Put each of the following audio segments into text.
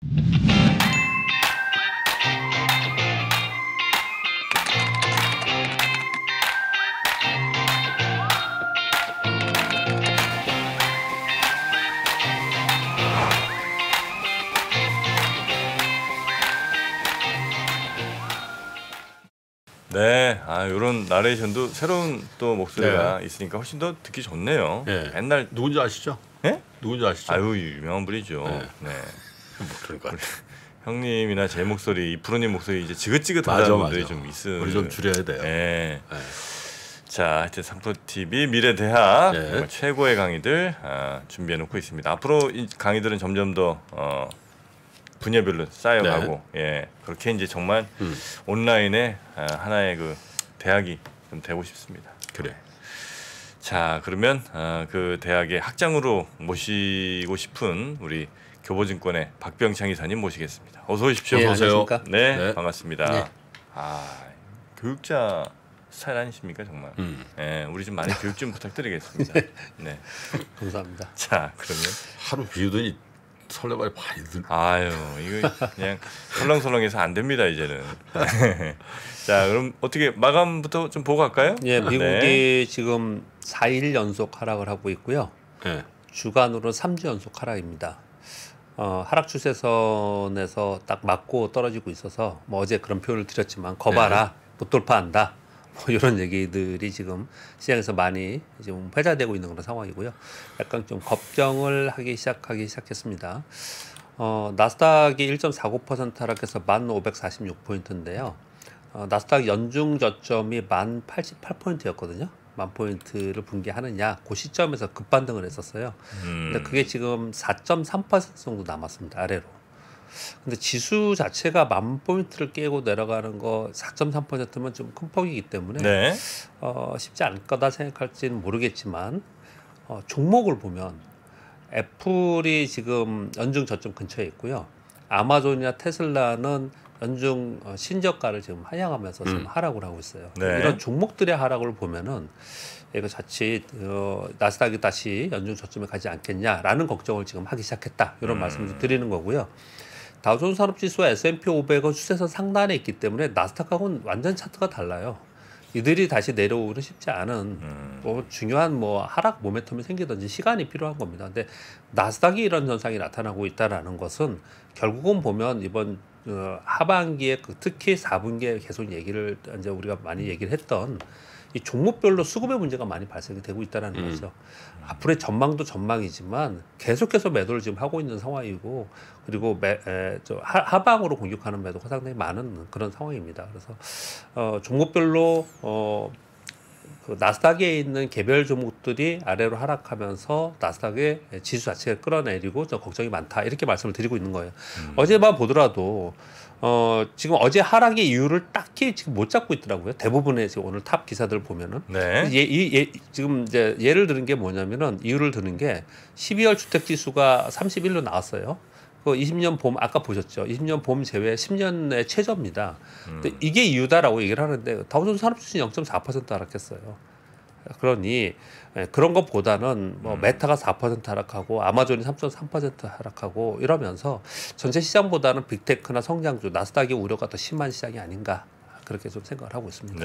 네, 이런 나레이션도 새로운 또 목소리가 있으니까 훨씬 더 듣기 좋네요. 네. 옛날 누군지 아시죠? 예? 누군지 아시죠? 아유, 유명한 분이죠. 네. 그러니까 형님이나 제 목소리, 이프로님 목소리 이제 지긋지긋하다는 분들이 좀 있으면 우리 좀 줄여야 돼요. 네. 자, 하여튼 삼프로TV 미래대학 정말 최고의 강의들 준비해놓고 있습니다. 앞으로 이 강의들은 점점 더 분야별로 쌓여가고 그렇게 이제 정말 온라인의 하나의 그 대학이 좀 되고 싶습니다. 그래. 자, 그러면 그 대학의 학장으로 모시고 싶은 우리 교보증권의 박병창 이사님 모시겠습니다. 어서 오십시오. 네, 어서 오세요. 네, 반갑습니다. 네. 교육자 스타일 아니십니까 정말? 네, 우리 좀 많이 교육 좀 부탁드리겠습니다. 네, 감사합니다. 자, 그러면 하루 비우더니 설레발이 많이 들. 아유, 이거 그냥 설렁설렁해서 안 됩니다 이제는. 자, 그럼 어떻게 마감부터 좀 보고 갈까요? 예, 미국이 지금 4일 연속 하락을 하고 있고요. 주간으로 3주 연속 하락입니다. 하락 추세선에서 딱 맞고 떨어지고 있어서 뭐 어제 그런 표현을 드렸지만 거봐라 못 돌파한다 뭐 이런 얘기들이 지금 시장에서 많이 지금 회자되고 있는 그런 상황이고요. 약간 좀 걱정을 하기 시작했습니다. 나스닥이 1.49% 하락해서 1,546포인트인데요. 나스닥 연중 저점이 1,088포인트였거든요. 10,000포인트를 붕괴하느냐 그 시점에서 급반등을 했었어요. 근데 그게 지금 4.3% 정도 남았습니다. 아래로. 근데 지수 자체가 10,000포인트를 깨고 내려가는 거 4.3%면 좀 큰 폭이기 때문에 쉽지 않을 거다 생각할지는 모르겠지만 종목을 보면 애플이 지금 연중 저점 근처에 있고요. 아마존이나 테슬라는 연중 신저가를 지금 하향하면서 지금 하락을 하고 있어요. 이런 종목들의 하락을 보면은 이거 자칫 나스닥이 다시 연중 저점에 가지 않겠냐라는 걱정을 지금 하기 시작했다. 이런 말씀을 드리는 거고요. 다우존스 산업지수와 S&P 500은 추세선 상단에 있기 때문에 나스닥하고는 완전 차트가 달라요. 이들이 다시 내려오기는 쉽지 않은 뭐 중요한 뭐 하락 모멘텀이 생기든지 시간이 필요한 겁니다. 근데 나스닥이 이런 현상이 나타나고 있다라는 것은 결국은 보면 이번 하반기에 특히 4분기에 계속 얘기를 이제 우리가 많이 얘기를 했던 이 종목별로 수급의 문제가 많이 발생이 되고 있다는 거죠. 앞으로의 전망도 전망이지만 계속해서 매도를 지금 하고 있는 상황이고 그리고 하방으로 공격하는 매도가 상당히 많은 그런 상황입니다. 그래서 종목별로 그 나스닥에 있는 개별 종목들이 아래로 하락하면서 나스닥의 지수 자체가 끌어내리고 좀 걱정이 많다 이렇게 말씀을 드리고 있는 거예요. 어제만 보더라도 지금 어제 하락의 이유를 딱히 지금 못 잡고 있더라고요. 대부분의 지금 오늘 탑 기사들 보면은 지금 이제 예를 드는 게 뭐냐면은 이유를 드는 게 12월 주택 지수가 31로 나왔어요. 그 20년 봄 아까 보셨죠? 20년 봄 제외 10년의 최저입니다. 근데 이게 이유다라고 얘기를 하는데 다우존스 산업지수 0.4% 하락했어요. 그러니 그런 것보다는 뭐 메타가 4% 하락하고 아마존이 3.3% 하락하고 이러면서 전체 시장보다는 빅테크나 성장주 나스닥의 우려가 더 심한 시장이 아닌가 그렇게 좀 생각을 하고 있습니다.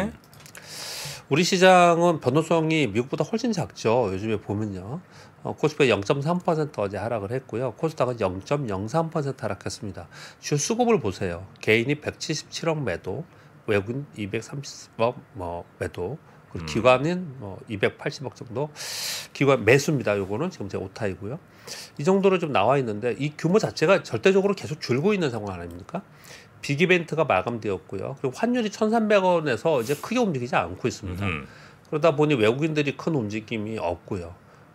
우리 시장은 변동성이 미국보다 훨씬 작죠. 요즘에 보면요. 코스피가 0.3% 어제 하락을 했고요. 코스닥은 0.03% 하락했습니다. 주요 수급을 보세요. 개인이 177억 매도, 외국인 230억 매도, 그리고 기관은 280억 정도. 기관 매수입니다. 요거는 지금 제 오타이고요. 이 정도로 좀 나와 있는데 이 규모 자체가 절대적으로 계속 줄고 있는 상황 아닙니까? 빅 이벤트가 마감되었고요. 그리고 환율이 1,300원에서 이제 크게 움직이지 않고 있습니다. 그러다 보니 외국인들이 큰 움직임이 없고요.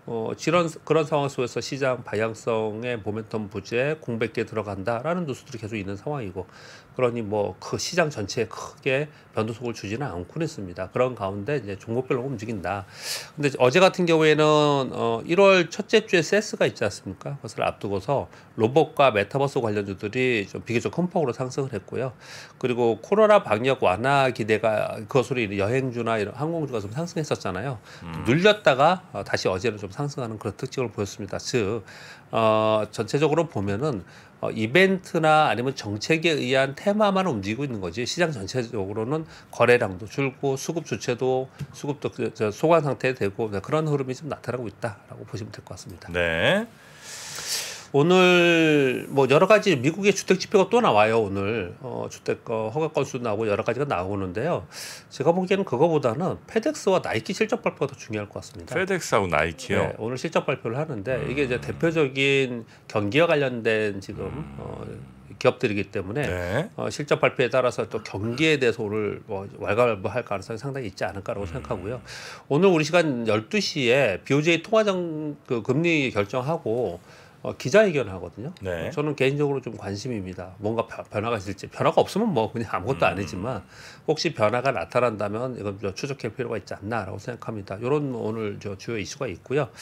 그런 상황 속에서 시장 방향성의 모멘텀 부재에 공백기에 들어간다라는 뉴스들이 계속 있는 상황이고, 그러니 뭐 그 시장 전체에 크게 변동성을 주지는 않고는 있습니다. 그런 가운데 이제 종목별로 움직인다. 근데 어제 같은 경우에는 1월 첫째 주에 세스가 있지 않습니까? 그것을 앞두고서 로봇과 메타버스 관련주들이 좀 비교적 큰 폭으로 상승을 했고요. 그리고 코로나 방역 완화 기대가 그것으로 여행주나 이런 항공주가 좀 상승했었잖아요. 눌렸다가 다시 어제는 좀 상승하는 그런 특징을 보였습니다. 즉 전체적으로 보면은 이벤트나 아니면 정책에 의한 테마만 움직이고 있는 거지 시장 전체적으로는 거래량도 줄고 수급 주체도 수급도 소강 상태에 되고 그런 흐름이 좀 나타나고 있다라고 보시면 될 것 같습니다. 네. 오늘 뭐 여러 가지 미국의 주택 지표가 또 나와요. 오늘 주택 허가 건수 나오고 여러 가지가 나오는데요. 제가 보기에는 그거보다는 페덱스와 나이키 실적 발표가 더 중요할 것 같습니다. 페덱스하고 나이키요. 네, 오늘 실적 발표를 하는데 이게 이제 대표적인 경기와 관련된 지금 기업들이기 때문에 네. 실적 발표에 따라서 또 경기에 대해서 오늘 왈가왈부할 가능성이 상당히 있지 않을까라고 생각하고요. 오늘 우리 시간 12시에 BOJ 통화정 금리 결정하고 기자회견을 하거든요. 네. 저는 개인적으로 좀 관심입니다. 뭔가 변화가 있을지. 변화가 없으면 뭐 그냥 아무것도 아니지만 혹시 변화가 나타난다면 이건 추적할 필요가 있지 않나라고 생각합니다. 이런 오늘 주요 이슈가 있고요.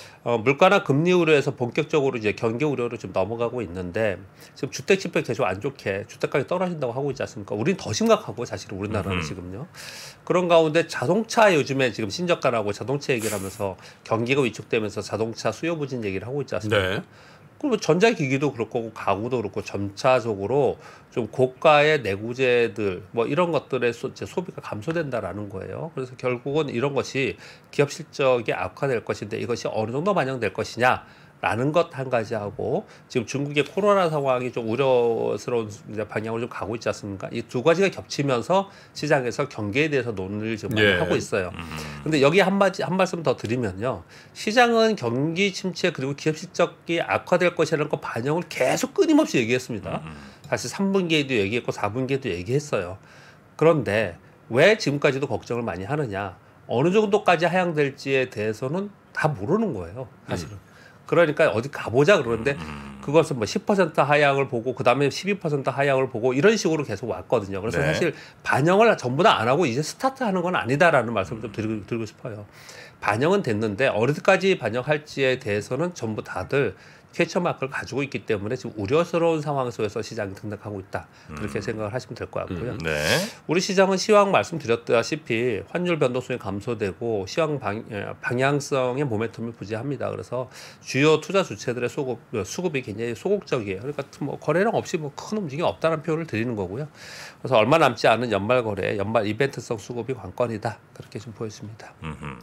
물가나 금리 우려에서 본격적으로 이제 경기 우려로 좀 넘어가고 있는데 지금 주택 지표 계속 안 좋게 주택가격이 떨어진다고 하고 있지 않습니까? 우린 더 심각하고 사실은 우리나라는 지금요. 그런 가운데 자동차 요즘에 지금 신저가라고 자동차 얘기를 하면서 경기가 위축되면서 자동차 수요 부진 얘기를 하고 있지 않습니까? 네. 그리고 전자기기도 그렇고 가구도 그렇고 점차적으로 좀 고가의 내구재들 뭐 이런 것들의 소비가 감소된다라는 거예요. 그래서 결국은 이런 것이 기업 실적이 악화될 것인데 이것이 어느 정도 반영될 것이냐라는 것 한 가지 하고 지금 중국의 코로나 상황이 좀 우려스러운 방향으로 좀 가고 있지 않습니까? 이 두 가지가 겹치면서 시장에서 경기에 대해서 논의를 지금 많이 하고 있어요. 근데 여기 한 말씀 더 드리면요. 시장은 경기 침체 그리고 기업 실적이 악화될 것이라는 거 반영을 계속 끊임없이 얘기했습니다. 사실 3분기에도 얘기했고 4분기에도 얘기했어요. 그런데 왜 지금까지도 걱정을 많이 하느냐. 어느 정도까지 하향될지에 대해서는 다 모르는 거예요. 사실은. 그러니까 어디 가보자 그러는데 그것은 뭐 10% 하향을 보고 그다음에 12% 하향을 보고 이런 식으로 계속 왔거든요. 그래서 네. 사실 반영을 전부 다 안 하고 이제 스타트하는 건 아니다라는 말씀을 좀 드리고 싶어요. 반영은 됐는데 어디까지 반영할지에 대해서는 전부 다들 퀘스천 마크를 가지고 있기 때문에 지금 우려스러운 상황 속에서 시장이 등락하고 있다. 그렇게 생각을 하시면 될 것 같고요. 네. 우리 시장은 시황 말씀드렸다시피 환율 변동성이 감소되고 시황 방향성의 모멘텀이 부재합니다. 그래서 주요 투자 주체들의 수급이 굉장히 소극적이에요. 그러니까 뭐 거래량 없이 뭐 큰 움직임이 없다는 표현을 드리는 거고요. 그래서 얼마 남지 않은 연말 거래, 연말 이벤트성 수급이 관건이다. 그렇게 좀 보였습니다.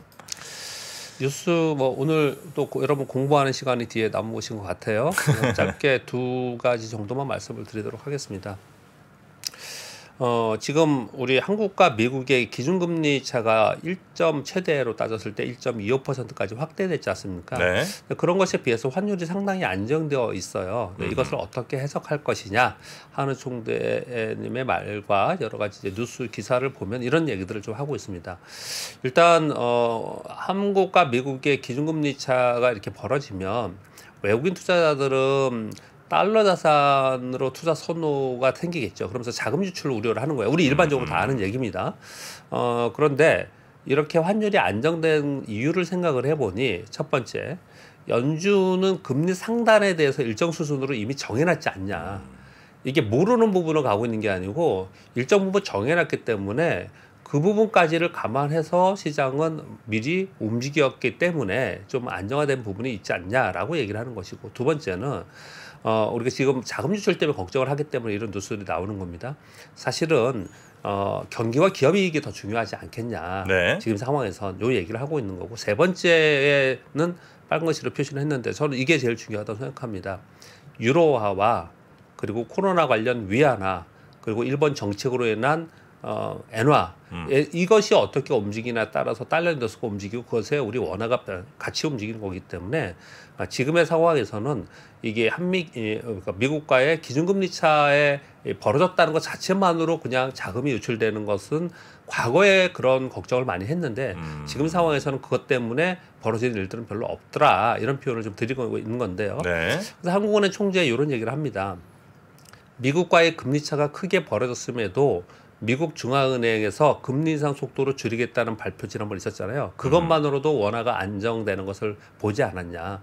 뉴스 뭐 오늘 또 여러분 공부하는 시간이 뒤에 남으신 것 같아요. 짧게 두 가지 정도만 말씀을 드리도록 하겠습니다. 지금 우리 한국과 미국의 기준금리 차가 최대로 따졌을 때 1.25%까지 확대됐지 않습니까? 네. 그런 것에 비해서 환율이 상당히 안정되어 있어요. 이것을 어떻게 해석할 것이냐 하는 총대님의 말과 여러 가지 이제 뉴스 기사를 보면 이런 얘기들을 좀 하고 있습니다. 일단 한국과 미국의 기준금리 차가 이렇게 벌어지면 외국인 투자자들은 달러 자산으로 투자 선호가 생기겠죠. 그러면서 자금 유출 우려를 하는 거예요. 우리 일반적으로 다 아는 얘기입니다. 그런데 이렇게 환율이 안정된 이유를 생각을 해보니 첫 번째, 연준은 금리 상단에 대해서 일정 수준으로 이미 정해놨지 않냐. 이게 모르는 부분을 가고 있는 게 아니고 일정 부분 정해놨기 때문에 그 부분까지를 감안해서 시장은 미리 움직였기 때문에 좀 안정화된 부분이 있지 않냐라고 얘기를 하는 것이고, 두 번째는 우리가 지금 자금 유출 때문에 걱정을 하기 때문에 이런 뉴스들이 나오는 겁니다. 사실은 경기와 기업 이익이 더 중요하지 않겠냐. 네. 지금 상황에선 요 얘기를 하고 있는 거고, 세 번째는 빨간글씨로 표시를 했는데 저는 이게 제일 중요하다고 생각합니다. 유로화와 그리고 코로나 관련 위안화 그리고 일본 정책으로 인한 엔화 이것이 어떻게 움직이냐에 따라서 달러 인덱스가 움직이고 그것에 우리 원화가 같이 움직이는 거기 때문에 지금의 상황에서는 이게 그러니까 미국과의 기준금리 차에 벌어졌다는 것 자체만으로 그냥 자금이 유출되는 것은 과거에 그런 걱정을 많이 했는데 지금 상황에서는 그것 때문에 벌어지는 일들은 별로 없더라, 이런 표현을 좀 드리고 있는 건데요. 네. 그래서 한국은행 총재 이런 얘기를 합니다. 미국과의 금리 차가 크게 벌어졌음에도 미국 중앙은행에서 금리 인상 속도를 줄이겠다는 발표 지난번 있었잖아요. 그것만으로도 원화가 안정되는 것을 보지 않았냐.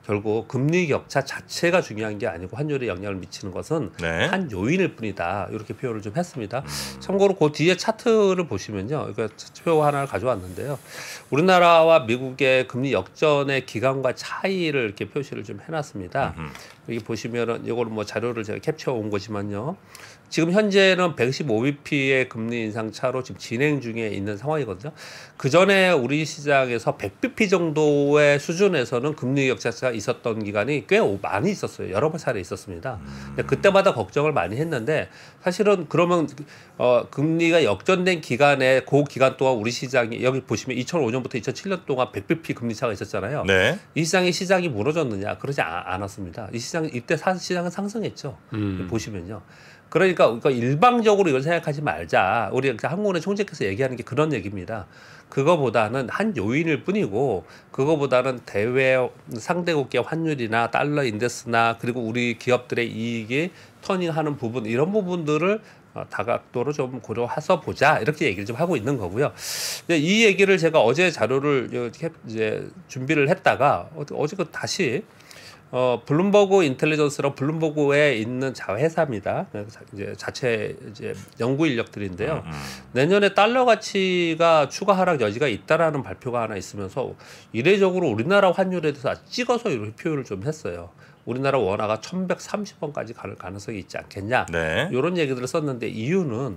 결국 금리 격차 자체가 중요한 게 아니고 환율에 영향을 미치는 것은 네. 한 요인일 뿐이다. 이렇게 표현을 좀 했습니다. 참고로 그 뒤에 차트를 보시면요. 이거 표 하나를 가져왔는데요. 우리나라와 미국의 금리 역전의 기간과 차이를 이렇게 표시를 좀 해놨습니다. 여기 보시면은 이걸 뭐 자료를 제가 캡처 온 거지만요. 지금 현재는 115bp의 금리 인상 차로 지금 진행 중에 있는 상황이거든요. 그 전에 우리 시장에서 100bp 정도의 수준에서는 금리 격차가 있었던 기간이 꽤 많이 있었어요. 여러 번 차례 있었습니다. 근데 그때마다 걱정을 많이 했는데 사실은 그러면 금리가 역전된 기간에 그 기간 동안 우리 시장이 여기 보시면 2005년부터 2007년 동안 100bp 금리 차가 있었잖아요. 네. 이 시장이 무너졌느냐? 그러지 않았습니다. 이때 시장은 상승했죠. 보시면요. 그러니까 일방적으로 이걸 생각하지 말자. 우리 한국은행 총재께서 얘기하는 게 그런 얘기입니다. 그거보다는 한 요인일 뿐이고 그거보다는 대외 상대국의 환율이나 달러 인덱스나 그리고 우리 기업들의 이익이 터닝하는 부분 이런 부분들을 다각도로 좀 고려해서 보자 이렇게 얘기를 좀 하고 있는 거고요. 이 얘기를 제가 어제 자료를 이제 준비를 했다가 어제 다시 블룸버그 인텔리전스랑 블룸버그에 있는 자회사입니다. 이제 자체 이제 연구 인력들인데요. 내년에 달러 가치가 추가 하락 여지가 있다라는 발표가 하나 있으면서 이례적으로 우리나라 환율에 대해서 찍어서 이렇게 표현을 좀 했어요. 우리나라 원화가 1130원까지 갈 가능성이 있지 않겠냐. 네. 이런 얘기들을 썼는데 이유는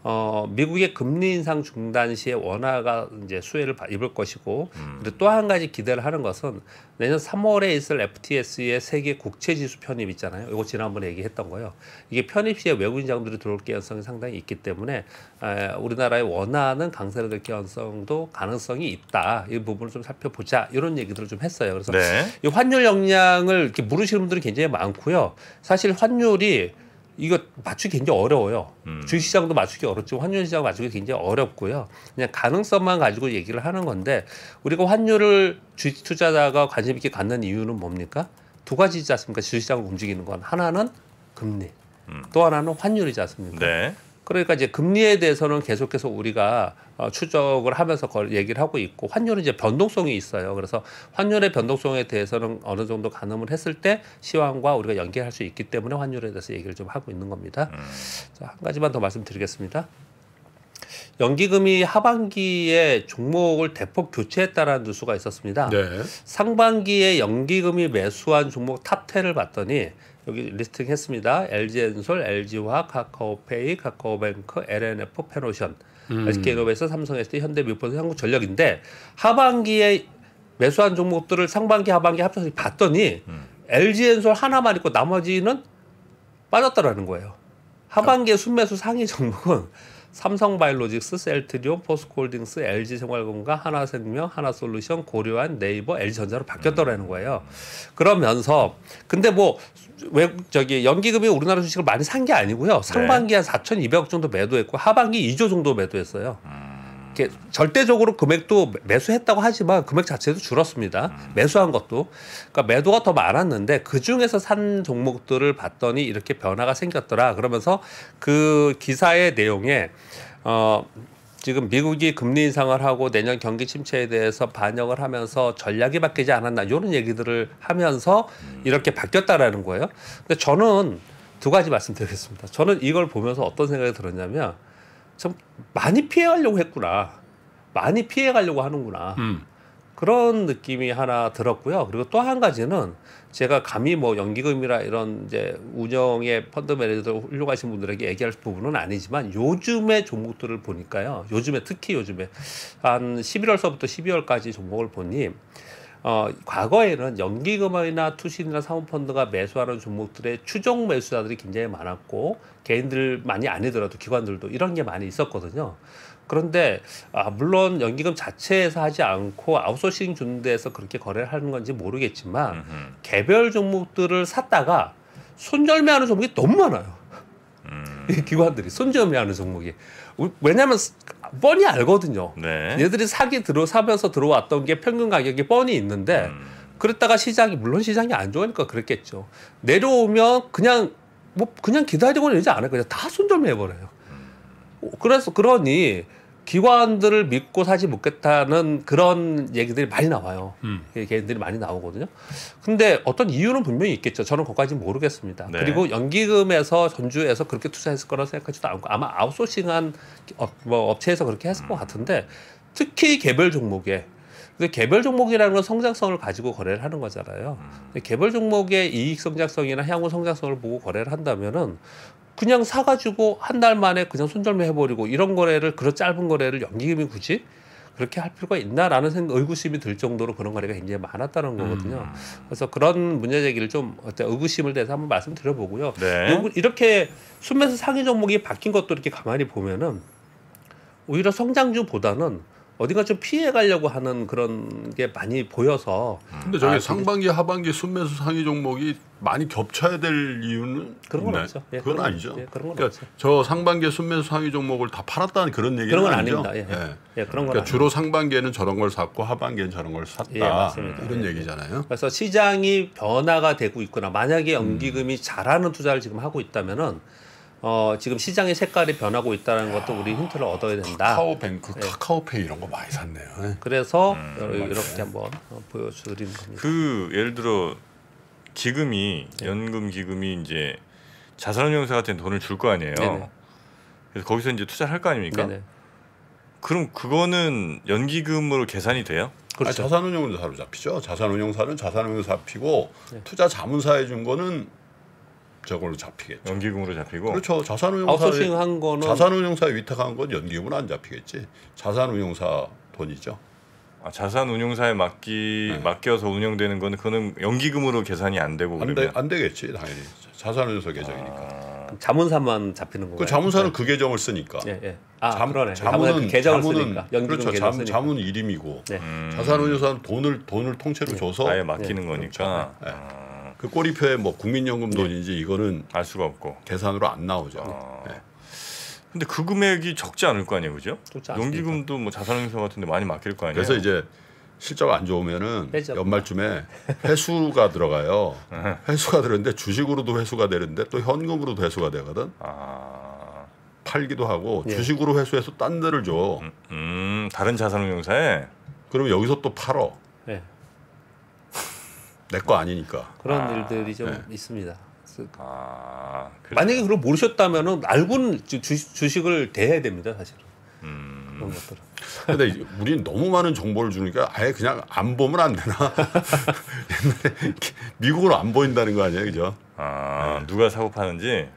미국의 금리 인상 중단 시에 원화가 이제 수혜를 입을 것이고 그리고 또 한 가지 기대를 하는 것은 내년 3월에 있을 FTSE의 세계 국채 지수 편입 있잖아요. 이거 지난번에 얘기했던 거예요. 이게 편입 시에 외국인 자금들이 들어올 가능성이 상당히 있기 때문에 우리나라의 원화는 강세를 될 가능성이 있다. 이 부분을 좀 살펴보자. 이런 얘기들을 좀 했어요. 그래서 네. 이 환율 영향을 이렇게 물으시는 분들이 굉장히 많고요. 사실 환율이 이거 맞추기 굉장히 어려워요. 주식시장도 맞추기 어렵지만 환율시장 맞추기 굉장히 어렵고요. 그냥 가능성만 가지고 얘기를 하는 건데 우리가 환율을 주식 투자자가 관심 있게 갖는 이유는 뭡니까? 두 가지지 않습니까? 주식시장을 움직이는 건 하나는 금리, 또 하나는 환율이지 않습니까? 네. 그러니까 이제 금리에 대해서는 계속해서 우리가 추적을 하면서 얘기를 하고 있고 환율은 이제 변동성이 있어요. 그래서 환율의 변동성에 대해서는 어느 정도 가늠을 했을 때 시황과 우리가 연계할 수 있기 때문에 환율에 대해서 얘기를 좀 하고 있는 겁니다. 자, 한 가지만 더 말씀드리겠습니다. 연기금이 하반기에 종목을 대폭 교체했다라는 뉴스가 있었습니다. 네. 상반기에 연기금이 매수한 종목 탑 10을 봤더니 여기 리스팅했습니다. LG엔솔, LG화학, 카카오페이, 카카오뱅크, LNF, 페노션, SK이노베이션, 삼성SD, 현대미포스, 한국전력인데 하반기에 매수한 종목들을 상반기, 하반기 합쳐서 봤더니 LG엔솔 하나만 있고 나머지는 빠졌다라는 거예요. 하반기에 순매수 상위 종목은 삼성바이오로직스, 셀트리온, 포스코홀딩스, LG생활건강, 하나생명, 하나솔루션, 고려한, 네이버, LG전자로 바뀌었더라는 거예요. 그러면서 근데 뭐 연기금이 우리나라 주식을 많이 산 게 아니고요. 상반기에 한 4,200억 정도 매도했고 하반기 2조 정도 매도했어요. 절대적으로 금액도 매수했다고 하지만 금액 자체도 줄었습니다. 매수한 것도. 그러니까 매도가 더 많았는데 그중에서 산 종목들을 봤더니 이렇게 변화가 생겼더라. 그러면서 그 기사의 내용에 지금 미국이 금리 인상을 하고 내년 경기 침체에 대해서 반영을 하면서 전략이 바뀌지 않았나 이런 얘기들을 하면서 이렇게 바뀌었다라는 거예요. 근데 저는 두 가지 말씀드리겠습니다. 저는 이걸 보면서 어떤 생각이 들었냐면 참 많이 피해가려고 했구나. 많이 피해가려고 하는구나. 그런 느낌이 하나 들었고요. 그리고 또 한 가지는 제가 감히 뭐 연기금이라 이런 이제 운영의 펀드 매니저들 훌륭하신 분들에게 얘기할 부분은 아니지만 요즘의 종목들을 보니까요. 특히 요즘에 한 11월서부터 12월까지 종목을 보니 과거에는 연기금이나 투신이나 사모펀드가 매수하는 종목들의 추종 매수자들이 굉장히 많았고 개인들만이 아니더라도 기관들도 이런 게 많이 있었거든요. 그런데 물론 연기금 자체에서 하지 않고 아웃소싱 주는 데에서 그렇게 거래를 하는 건지 모르겠지만 개별 종목들을 샀다가 손절매하는 종목이 너무 많아요. 이 기관들이 손절매하는 종목이. 왜냐하면 뻔히 알거든요. 네. 얘들이 사면서 들어왔던 게 평균 가격이 뻔히 있는데 그랬다가 물론 시장이 안 좋으니까 그랬겠죠. 내려오면 그냥 기다리고는 이러지 않아요. 그냥 다 손절매해버려요. 그러니 기관들을 믿고 사지 못겠다는 그런 얘기들이 많이 나와요. 걔네들이 많이 나오거든요. 근데 어떤 이유는 분명히 있겠죠. 저는 그것까지는 모르겠습니다. 네. 그리고 연기금에서 전주에서 그렇게 투자했을 거라고 생각하지도 않고 아마 아웃소싱한 뭐 업체에서 그렇게 했을 것 같은데 특히 개별 종목에 근데 개별 종목이라는 건 성장성을 가지고 거래를 하는 거잖아요. 근데 개별 종목의 이익 성장성이나 향후 성장성을 보고 거래를 한다면은 그냥 사가지고 한 달 만에 그냥 손절매 해버리고 이런 거래를 그런 짧은 거래를 연기금이 굳이 그렇게 할 필요가 있나라는 의구심이 들 정도로 그런 거래가 굉장히 많았다는 거거든요. 그래서 그런 문제 제기를 좀 의구심을 대해서 한번 말씀드려보고요. 네. 이렇게 순매수 상위 종목이 바뀐 것도 이렇게 가만히 보면은 오히려 성장주보다는 어딘가 좀 피해 가려고 하는 그런 게 많이 보여서. 근데 저기 상반기 하반기 순매수 상위 종목이 많이 겹쳐야 될 이유는 그런 건 있나요? 없죠. 예, 그건 그런 아니죠. 예, 그런 건 그러니까 없죠. 저 상반기에 순매수 상위 종목을 다 팔았다는 그런 얘기는 그런 건 아니죠. 아닙니다. 예, 예, 그런 건 그러니까 주로 상반기에는 저런 걸 샀고 하반기에는 저런 걸 샀다. 예, 맞습니다. 이런 예, 얘기잖아요. 그래서 시장이 변화가 되고 있거나 만약에 연기금이 잘하는 투자를 지금 하고 있다면은 지금 시장의 색깔이 변하고 있다는 것도 우리 힌트를 얻어야 된다. 카카오뱅크, 카카오페이 이런 거 많이 샀네요. 예. 그래서 이렇게 한번 보여드리는 겁니다. 그 예를 들어 기금이 연금 기금이 이제 자산운용사 같은 돈을 줄 거 아니에요. 네네. 그래서 거기서 이제 투자를 할 거 아닙니까? 네네. 그럼 그거는 연기금으로 계산이 돼요? 그렇죠. 아니, 자산운용사로 잡히죠. 자산운용사는 자산운용사 잡히고 네. 투자 자문사에 준 거는 저걸로 잡히겠죠. 연기금으로 잡히고. 그렇죠. 아웃소싱한 거는 자산운용사에 위탁한 건 연기금은 안 잡히겠지. 자산운용사 돈이죠. 아, 자산운용사에 맡겨서 운영되는 거는 그거는 연기금으로 계산이 안 되고 그러면 안 되겠지 당연히. 자산운용사 계정이니까. 자문사만 잡히는 거예요. 그 자문사는 그 계정을 쓰니까. 예, 예. 아, 자문은 그러네. 자문사 그 계정을 쓰니까. 연기금 그렇죠. 계정 쓰니까. 자문 이름이고 네. 자산운용사는 돈을 통째로 줘서 아예 맡기는 거니까 네. 그 꼬리표에 뭐 국민연금 돈인지 이거는 알 수가 없고. 계산으로 안 나오죠. 네. 근데 그 금액이 적지 않을 거 아니에요, 그죠? 적지 않습니다. 연기금도 뭐 자산운용사 같은데 많이 맡길 거 아니에요. 그래서 이제 실적 안 좋으면은 빼죠. 연말쯤에 회수가 들어가요. 회수가 들었는데 주식으로도 회수가 되는데 또 현금으로도 회수가 되거든. 아, 팔기도 하고 예. 주식으로 회수해서 딴 데를 줘. 다른 자산운용사에 그러면 여기서 또 팔어. 예. 내 거 아니니까. 그런 일들이 좀 네. 있습니다. 그래서 그래. 만약에 그걸 모르셨다면은 알고는 주식을 대해야 됩니다, 사실은. 그런 것들은. 근데 우리는 너무 많은 정보를 주니까 아예 그냥 안 보면 안 되나? 옛날에 미국은 안 보인다는 거 아니에요, 그죠? 누가 사고 파는지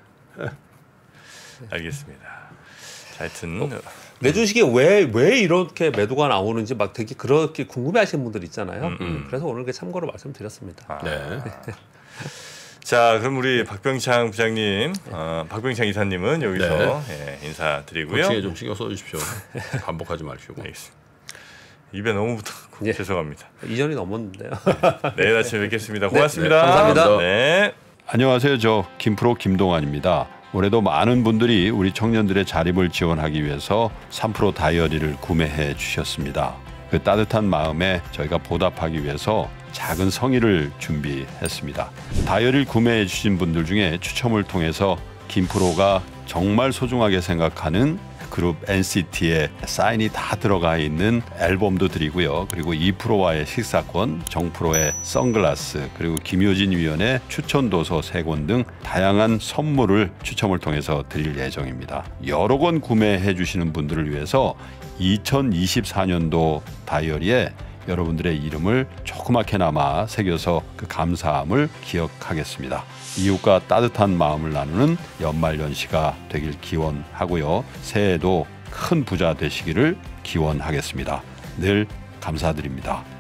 알겠습니다. 자, 하여튼 내 주식에 왜 이렇게 매도가 나오는지 막 되게 그렇게 궁금해하시는 분들 있잖아요. 그래서 오늘 그 참고로 말씀드렸습니다. 네. 자, 그럼 우리 박병창 부장님, 박병창 이사님은 여기서 예, 인사드리고요. 코칭에 좀 신경 써주십시오. 반복하지 마시고. 알겠습니다. 입에 너무 붙었고 예. 죄송합니다. 2년이 넘었는데요. 내일 아침에 뵙겠습니다. 고맙습니다. 감사합니다. 네. 안녕하세요. 저 김프로 김동환입니다. 올해도 많은 분들이 우리 청년들의 자립을 지원하기 위해서 3프로 다이어리를 구매해 주셨습니다. 그 따뜻한 마음에 저희가 보답하기 위해서 작은 성의를 준비했습니다. 다이어리를 구매해 주신 분들 중에 추첨을 통해서 김프로가 정말 소중하게 생각하는 그룹 NCT의 사인이 다 들어가 있는 앨범도 드리고요. 그리고 2프로와의 식사권, 정프로의 선글라스, 그리고 김효진 위원의 추천도서 3권 등 다양한 선물을 추첨을 통해서 드릴 예정입니다. 여러 권 구매해 주시는 분들을 위해서 2024년도 다이어리에 여러분들의 이름을 조그맣게나마 새겨서 그 감사함을 기억하겠습니다. 이웃과 따뜻한 마음을 나누는 연말연시가 되길 기원하고요. 새해에도 큰 부자 되시기를 기원하겠습니다. 늘 감사드립니다.